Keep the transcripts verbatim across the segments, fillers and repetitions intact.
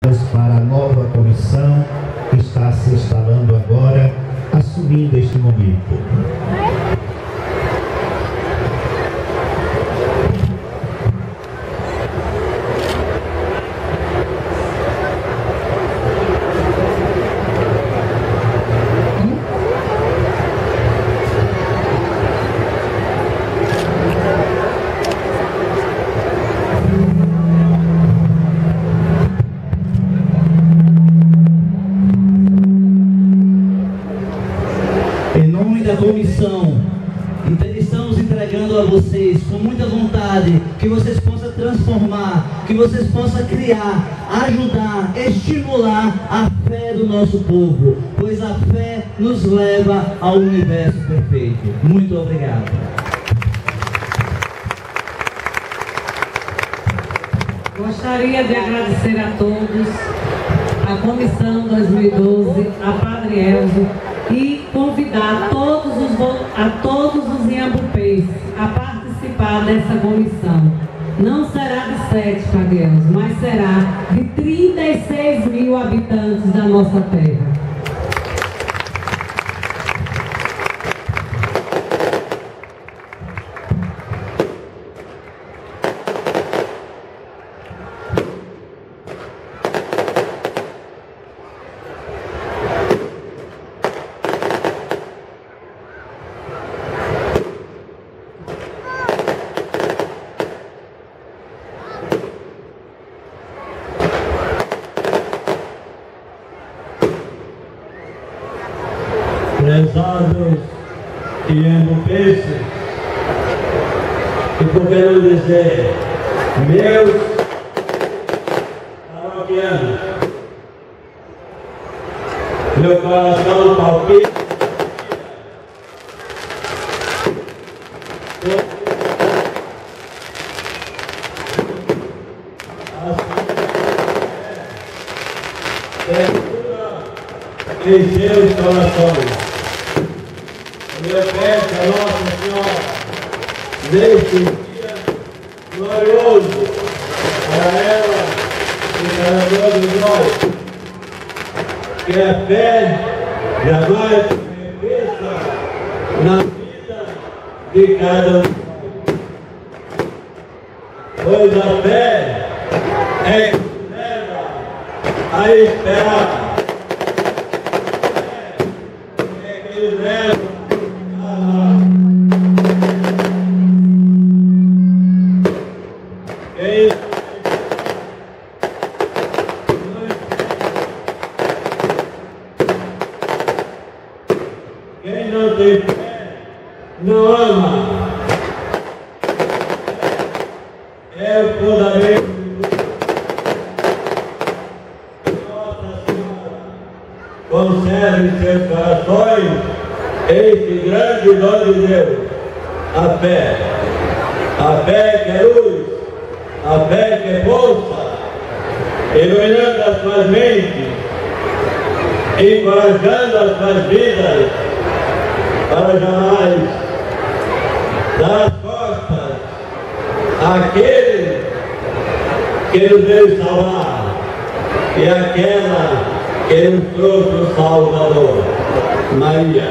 para a nova comissão que está se instalando agora, assumindo este momento. Comissão, então estamos entregando a vocês com muita vontade que vocês possam transformar, que vocês possam criar, ajudar, estimular a fé do nosso povo, pois a fé nos leva ao universo perfeito. Muito obrigado. Gostaria de agradecer a todos, a Comissão dois mil e doze, a Padre Elzo, e convidar todos os, a todos os inhambupenses a participar dessa comissão. Não será de sete, Padre Elzo, mas será de trinta e seis mil habitantes da nossa terra. Prezados inhambupenses, e por que não dizer, meus paroquianos, meu coração palpita em seus corações. Eu peço a Nossa Senhora, neste dia glorioso, para ela e para todos nós, que a fé jamais se repita na vida de cada um. Pois a fé é que nos leva a esperar, é que nos leva quem não tem fé não ama. É o fundamento de Nossa Senhora. Conserve em seus corações este grande dom de Deus, a fé. A fé que é luz, a fé que é força, iluminando as suas mentes, encorajando as suas vidas, para jamais dar as costas àquele que nos veio salvar e àquela que nos trouxe o Salvador, Maria.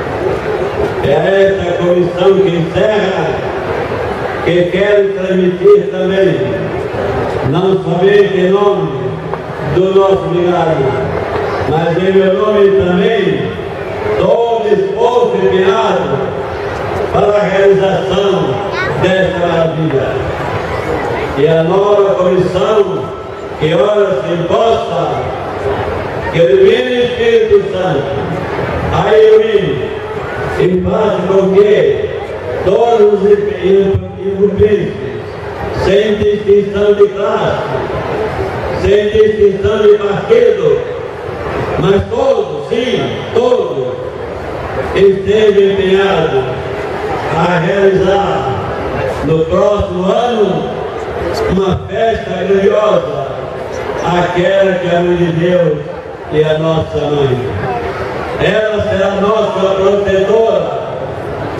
É essa comissão que encerra, que quero transmitir também, não somente em nome do nosso vigário, mas em meu nome também, todo esforço empenhado para a realização desta maravilha. E a nova comissão, que ora se imposta, que o Divino Espírito Santo a ilumine e faça com que todos os incumbentes, sem distinção de classe, sem distinção de partido, mas todos, sim, todos, estejam empenhados a realizar no próximo ano uma festa gloriosa, aquela que é a Mãe de Deus e a nossa Mãe. Ela será nossa protetora,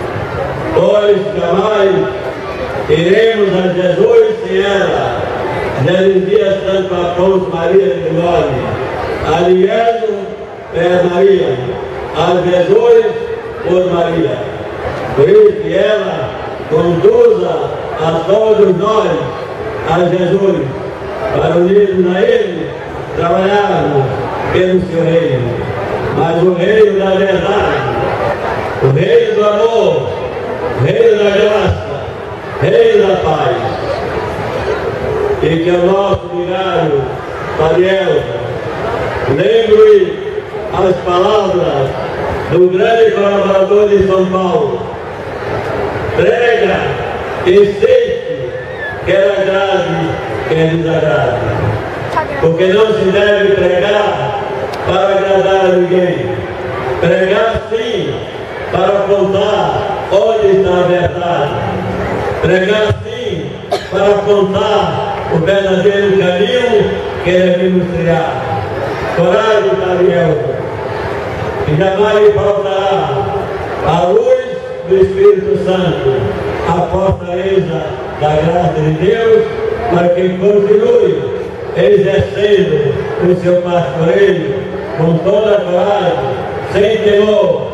pois jamais iremos a Jesus sem ela, Jesus Dias Santo Afonso Maria de Glória, Ariano é Maria, a Jesus por Maria. Por isso que ela conduza a todos nós a Jesus, para unirmos a Ele, trabalharmos pelo seu reino, mas o reino da verdade, o reino do amor, o reino da graça, o reino da paz. E que o nosso vigário, Padre Elza, lembre as palavras do grande colaborador de São Paulo: prega, insiste, quer agrade, quer desagrade. Porque não se deve pregar para agradar a ninguém. Pregar sim para apontar onde está a verdade. Pregar sim para apontar o verdadeiro caminho que devemos trilhar. Coragem, Padre Elza, que jamais faltará a luz do Espírito Santo, a fortaleza da graça de Deus, para que continue exercendo o seu pastoreio com toda a coragem, sem temor,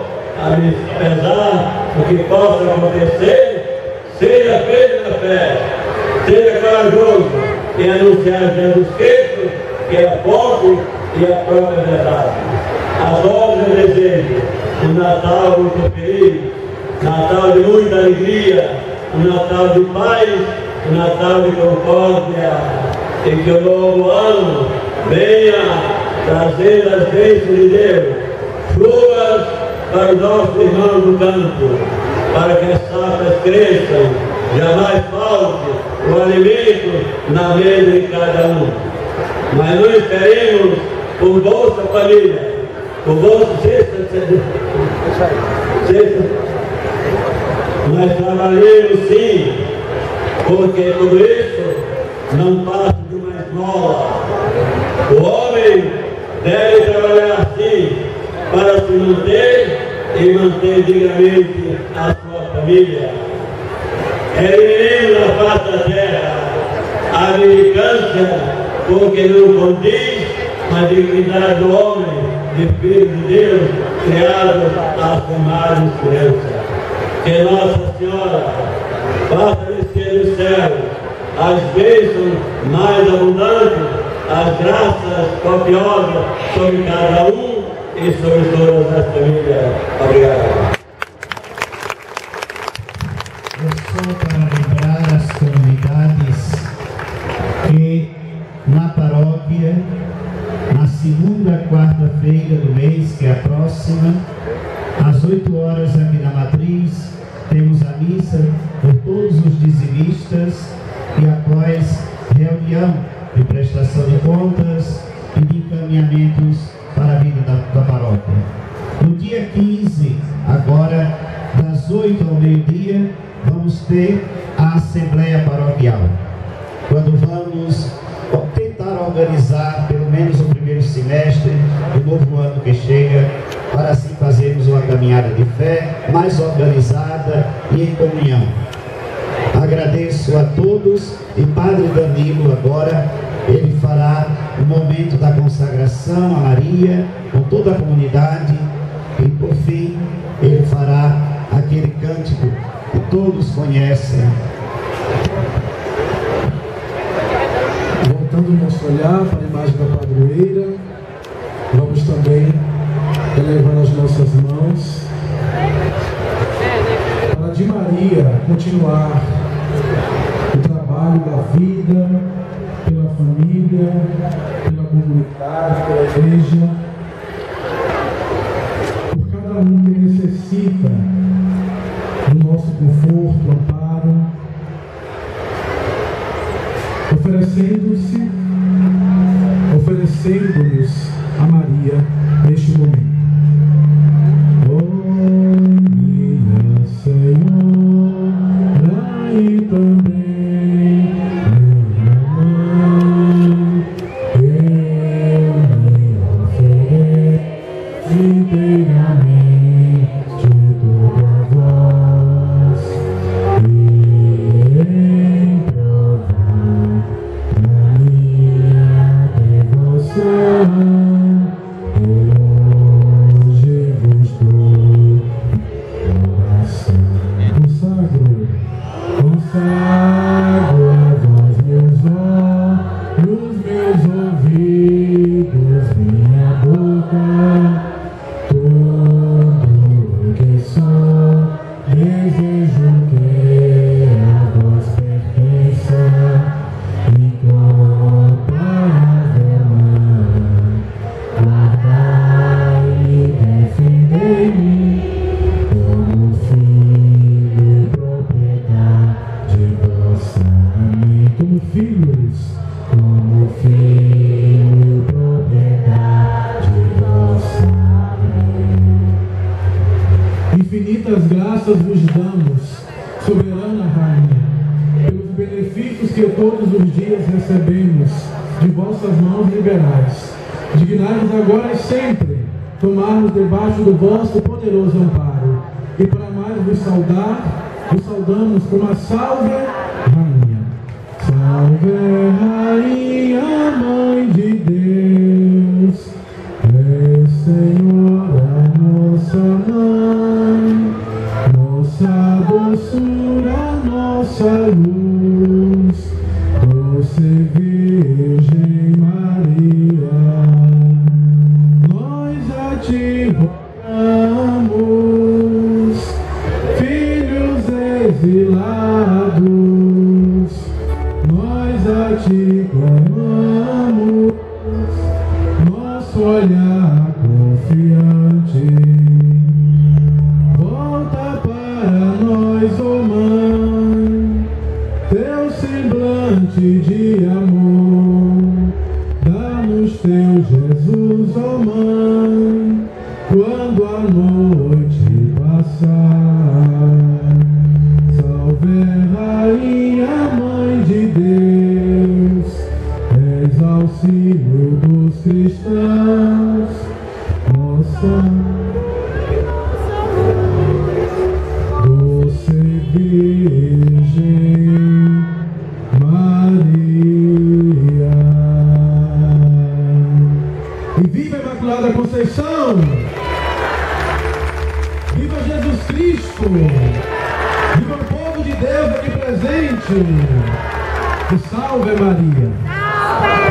apesar do que possa acontecer, seja feito na fé, seja corajoso em anunciar Jesus Cristo, que é a fonte e a própria verdade. Adoro e desejo um Natal muito feliz, um Natal de muita alegria, um Natal de paz, um Natal de concórdia, e que o novo ano venha trazendo as bênçãos de Deus, chuvas para os nossos irmãos do campo, para que as safras cresçam, jamais falte o alimento na mesa de cada um. Mas não esperemos por Bolsa Família, por Bolsa Sexta, sexta. Nós trabalhemos sim, porque tudo isso não passa de uma esmola. O homem deve trabalhar sim para se manter e manter dignamente a sua família. Eliminemos na face da terra a mendicância, porque não condiz com a dignidade do homem, de filho de Deus, criado à sua imagem e semelhança. Que Nossa Senhora faça descer do céu as bênçãos mais abundantes, as graças copiosas sobre cada um e sobre todas as famílias. Obrigado. É só para lembrar as comunidades que na paróquia, na segunda quarta-feira do mês, que é a próxima, às oito horas aqui na Matriz, temos a missa por todos os dizimistas e após reunião de prestação de contas e de encaminhamentos para a vida da, da paróquia. No dia quinze, agora, das oito ao meio-dia, vamos ter a Assembleia Paroquial, quando vamos tentar organizar pelo menos o primeiro semestre do novo ano que chega, para assim fazermos uma caminhada de fé mais organizada e em comunhão. Agradeço a todos e Padre Danilo agora, ele fará o momento da consagração a Maria com toda a comunidade e por fim ele fará aquele cântico que todos conhecem. Voltando o nosso olhar para a imagem da padroeira, vamos também elevando as nossas mãos para de Maria continuar o trabalho da vida, pela família, pela comunidade, pela igreja, por cada um que necessita do nosso conforto, amparo, oferecendo-se, oferecendo-nos a Maria neste momento. Oh, minha Senhora, e também minha mãe, eu me ofereço inteiramente toda vós, e em provar graças vos damos, soberana Rainha, pelos benefícios que todos os dias recebemos de vossas mãos liberais. Dignai-vos agora e sempre tomarmos debaixo do vosso poderoso amparo. E para mais vos saudar, vos saudamos com uma salve, Rainha. Salve, Rainha, Mãe de Deus, é Senhora, nossa Mãe, nossa doçura, nossa luz, doce Virgem Maria, nós a ti rogamos, filhos exilados, nós a ti clamamos, nosso olhar confiante. Volta para nós, ó Mãe, teu semblante de amor. Dá-nos teu Jesus, ó Mãe, quando a noite passar. Salve, Rainha, Mãe de Deus, és auxílio dos cristãos, nossa doce Virgem Maria. E viva a Imaculada Conceição! Viva Jesus Cristo! Viva o povo de Deus aqui presente! E salve Maria!